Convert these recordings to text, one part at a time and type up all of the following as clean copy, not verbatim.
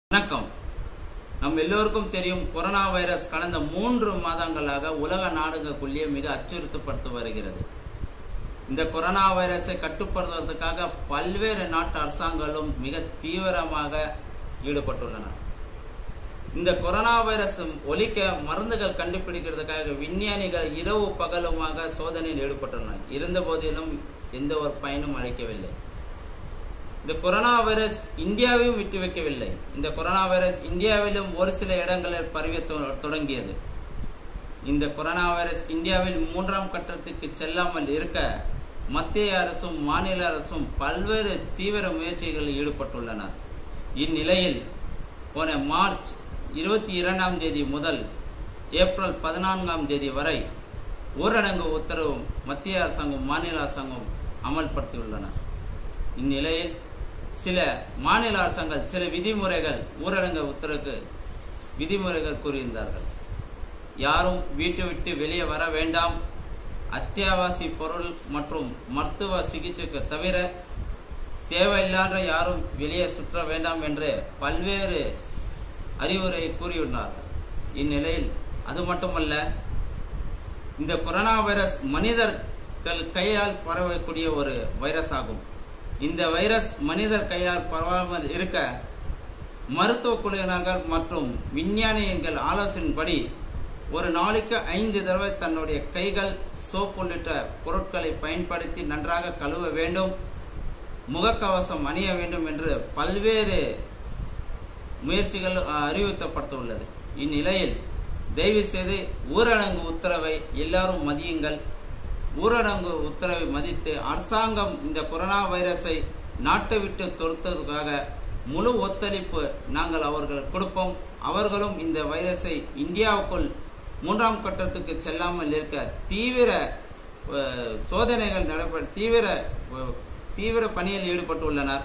வணக்கம். நம் எல்லோருக்கும் தெரியும், கொரோனா வைரஸ் கடந்த 3 மாதங்களாக உலக நாடுகளுக்குள்ளே மிக அச்சுறுத்தப்பட்டு வருகிறது. இந்த கொரோனா வைரஸை கட்டுப்படுத்துவதற்காக பல்வேறு நாட்டு அரசாங்கங்களும் மிக தீவிரமாக ஈடுபட்டுள்ளன. இந்த கொரோனா வைரஸ் ஒழிக்க மருந்துகள் கண்டுபிடிக்கிறதுக்காக விஞ்ஞானிகள் இரவு பகலுமாக சோதனையில் ஈடுபட்டுள்ளனர். இருந்த போதிலும் எந்த ஒரு பயனும் அளிக்கவில்லை. இந்த கொரோனா வைரஸ் இந்தியாவையும் விட்டு வைக்கவில்லை. இந்த கொரோனா வைரஸ் இந்தியாவிலும் ஒரு சில இடங்களில் பரவ தொடங்கியது. இந்த கொரோனா வைரஸ் இந்தியாவில் 3ஆம் கட்டத்துக்கு செல்லாமல் இருக்க மத்திய அரசும் மாநில அரசும் பல்வேறு தீவிர முயற்சிகளில் ஈடுபட்டுள்ளனர். இந்நிலையில் போன மார்ச் 22ஆம் தேதி முதல் ஏப்ரல் 14ஆம் தேதி வரை ஊரடங்கு உத்தரவு மத்திய அரசாங்கம் மாநில அரசாங்கம் அமல்படுத்தியுள்ளனர். இந்நிலையில் சில மாநில அரசாங்கம் சில விதிமுறைகள் ஊரடங்கு உத்தரவுக்கு விதிமுறைகள் கூறியிருந்தார்கள். யாரும் வீட்டை விட்டு வெளியே வர வேண்டாம், அத்தியாவசிய பொருள் மற்றும் மருத்துவ சிகிச்சைக்கு தவிர தேவையில்லாத யாரும் வெளியே சுற்ற வேண்டாம் என்று பல்வேறு அறிவுரை கூறியுள்ளார்கள். இந்நிலையில் அது மட்டுமல்ல, இந்த கொரோனா வைரஸ் மனிதர்கள் கையால் பரவக்கூடிய ஒரு வைரஸ் ஆகும். இந்த வைரஸ் மனிதர் கையால் பரவாமல் இருக்க மருத்துவ குழுவினர்கள் மற்றும் விஞ்ஞானிகள் ஆலோசனைப்படி ஒரு நாளைக்கு 5 தடவை தன்னுடைய கைகள் சோப் உள்ளிட்ட பொருட்களை பயன்படுத்தி நன்றாக கழுவ வேண்டும், முகக்கவசம் அணிய வேண்டும் என்று பல்வேறு முயற்சிகள் அறிவுறுத்தப்பட்டுள்ளது. இந்நிலையில் தயவு செய்து ஊரடங்கு உத்தரவை எல்லாரும் மதியுங்கள். ஊரடங்கு உத்தரவை மதித்து அரசாங்கம் இந்த கொரோனா வைரஸை நாட்டை விட்டு துரத்துவதற்காக முழு ஒத்துழைப்பு நாங்கள் அவர்களுக்கு கொடுப்போம். அவர்களும் இந்த வைரஸை இந்தியாவுக்குள் 3ஆம் கட்டத்துக்கு செல்லாமல் இருக்க தீவிர சோதனைகள் தீவிர பணியில் ஈடுபட்டுள்ளனர்.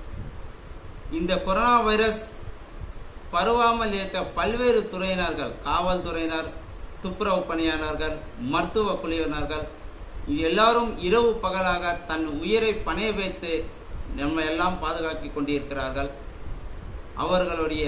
இந்த கொரோனா வைரஸ் பரவாமல் இருக்க பல்வேறு துறையினர்கள், காவல்துறையினர், துப்புரவு பணியாளர்கள், மருத்துவ குழுவினர்கள் எல்லாரும் இரவு பகலாக தன் உயிரை பணைய வைத்து நம்ம எல்லாம் பாதுகாக்கிக் கொண்டிருக்கிறார்கள். அவர்களுடைய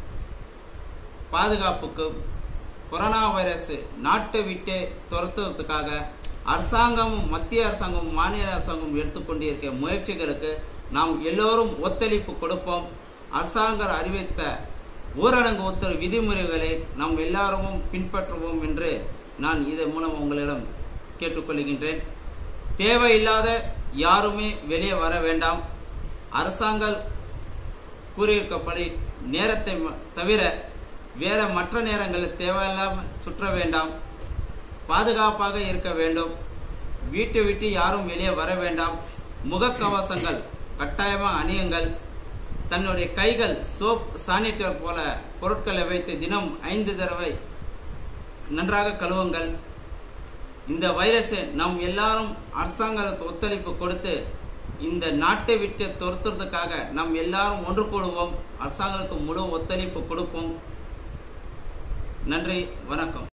பாதுகாப்புக்கு கொரோனா வைரஸ் நாட்டை விட்டு துரத்துவதற்காக அரசாங்கமும் மத்திய அரசாங்கமும் மாநில அரசாங்கமும் எடுத்துக்கொண்டிருக்கிற முயற்சிகளுக்கு நாம் எல்லோரும் ஒத்துழைப்பு கொடுப்போம். அரசாங்கம் அறிவித்த ஊரடங்கு உத்தரவு விதிமுறைகளை நாம் எல்லாரும் பின்பற்றுவோம் என்று நான் இதன் மூலம் உங்களிடம் கேட்டுக்கொள்கின்றேன். தேவையில்லாத யாருமே வெளியே வர வேண்டாம். அரசாங்கம் கூறியிருக்கப்படி நேரத்தை தவிர வேற மற்ற நேரங்களில் தேவையில்லாமல் சுற்ற வேண்டாம், பாதுகாப்பாக இருக்க வேண்டும், வீட்டை விட்டு யாரும் வெளியே வர வேண்டாம், முகக்கவசங்கள் கட்டாயமாக அணியுங்கள், தன்னுடைய கைகள் சோப் சானிட்டர் போல பொருட்களை வைத்து தினம் 5 தடவை நன்றாக கழுவுங்கள். இந்த வைரஸை நாம் எல்லாரும் அரசாங்கத்துக்கு ஒத்துழைப்பு கொடுத்து இந்த நாட்டை விட்டு துரத்துறதுக்காக நாம் எல்லாரும் ஒன்று கூடுவோம். அரசாங்கத்துக்கு முழு ஒத்துழைப்பு கொடுப்போம். நன்றி, வணக்கம்.